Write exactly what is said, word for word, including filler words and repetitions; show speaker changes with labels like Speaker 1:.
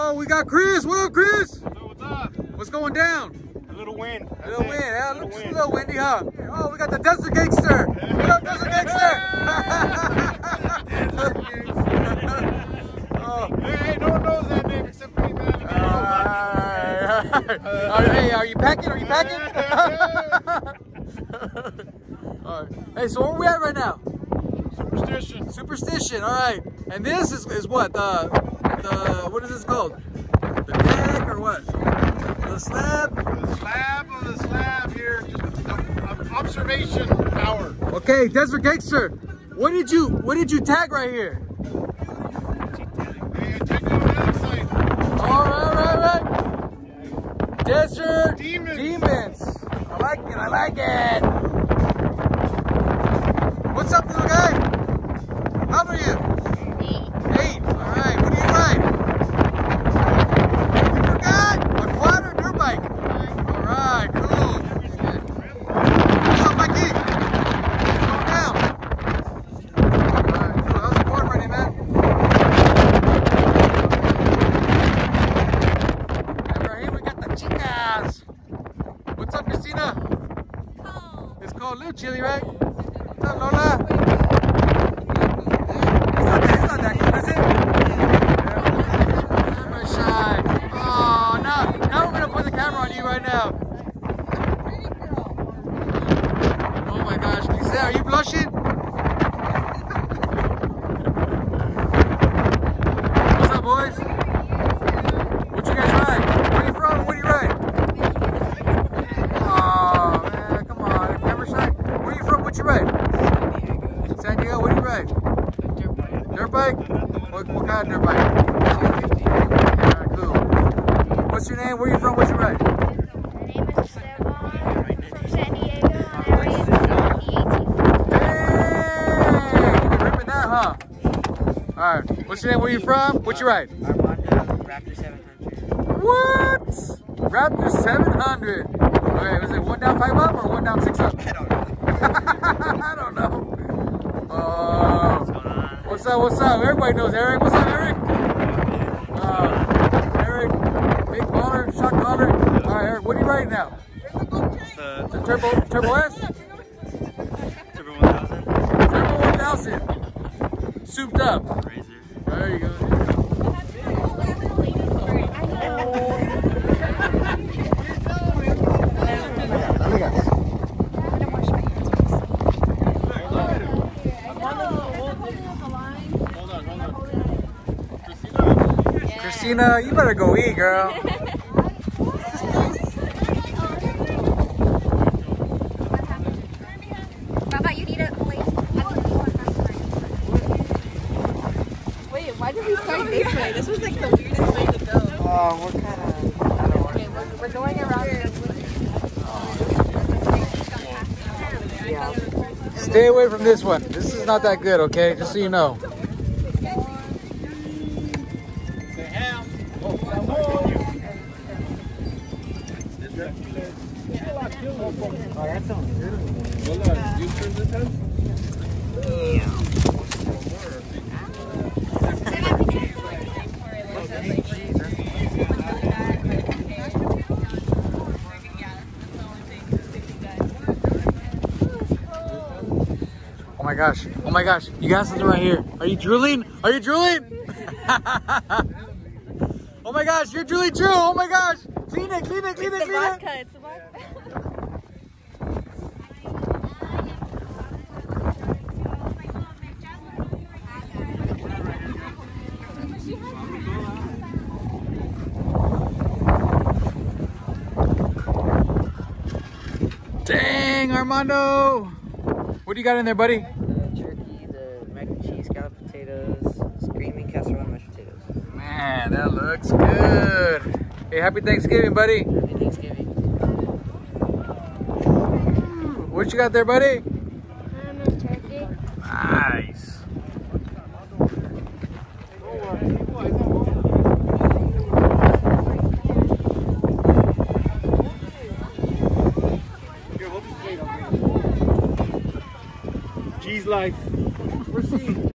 Speaker 1: Oh, we got Chris. What up, Chris?
Speaker 2: So what's up?
Speaker 1: What's going down?
Speaker 2: A little wind.
Speaker 1: A little wind. Yeah, looks a little windy, huh? Oh, we got the Desert Gangster. What up, Desert Gangster? Oh.
Speaker 2: Hey, hey, no one knows that name except me, man.
Speaker 1: Uh, hey, are you packing? Are you packing? All right. Hey, so where are we at right now?
Speaker 2: Superstition.
Speaker 1: Superstition. All right. And this is, is what the the what is this called? The deck or what? The slab.
Speaker 2: The slab of the slab here. Just um, observation tower.
Speaker 1: Okay, Desert Gangster. What did you what did you tag right here?
Speaker 2: Hey, check out the other side.
Speaker 1: All right, right, right. Desert
Speaker 2: Demons.
Speaker 1: Demons. I like it. I like it. What's up, little guy? How old are you? Eight. Eight. All right. What do you ride? You forgot? A quad or dirt bike? All right. Cool. What's up, Mikey? Calm down. All right. Cool. How's the board running, man? And right here we got the chicas. What's up, Christina?
Speaker 3: Cold.
Speaker 1: It's called Little Chili, right? What's up, Lola? Right now. Oh my gosh, Lisa, are you blushing? What's up, boys? What you guys ride? Where you from? What do you ride? Oh man, come on, camera shy. Where you from? What you ride? San Diego. What do you ride?
Speaker 4: Dirt bike.
Speaker 1: Dirt bike? What, what kind of dirt bike? Alright, cool. What's your name? Where you from? What you ride? Alright, what's your name? Where you from? What you ride?
Speaker 4: Armando Raptor seven hundred.
Speaker 1: What? Raptor seven hundred. Okay, was it one down, five up, or one down, six up?
Speaker 4: I don't know.
Speaker 1: I don't know. Uh, what's up? What's up? Everybody knows Eric. What's up, Eric? Uh, Eric, big baller, shot caller. All right, Eric, what are you riding now?
Speaker 2: The,
Speaker 1: The Turbo Turbo S?
Speaker 2: Turbo one thousand.
Speaker 1: Turbo one thousand. Souped up.
Speaker 2: Razor.
Speaker 1: There you go. Christina, you better go eat, girl.
Speaker 3: How about you need it? Wait.
Speaker 5: Wait, why did we start this way? This was like the weirdest way to go.
Speaker 4: Oh, what kind of... I don't know.
Speaker 5: Okay, we're, we're going around this way.
Speaker 4: Yeah.
Speaker 1: Stay away from this one. This is not that good, okay? Just so you know.
Speaker 4: Oh, that sounds beautiful.
Speaker 1: Oh my gosh. Oh my gosh. You got something right here. Are you drooling? Are you drooling? Oh my gosh, you're drooling true. Oh my gosh. Clean it, clean it, clean it,
Speaker 5: It's the
Speaker 1: clean it.
Speaker 5: vodka. It's the vodka.
Speaker 1: Dang, Armando. What do you got in there, buddy?
Speaker 4: The turkey, the mac and cheese, scalloped potatoes, screaming casserole, and mashed potatoes.
Speaker 1: Man, that looks good. Hey, happy Thanksgiving, buddy.
Speaker 4: Happy Thanksgiving.
Speaker 1: What you got there, buddy?
Speaker 3: Um, a turkey.
Speaker 1: Nice.
Speaker 2: G's life.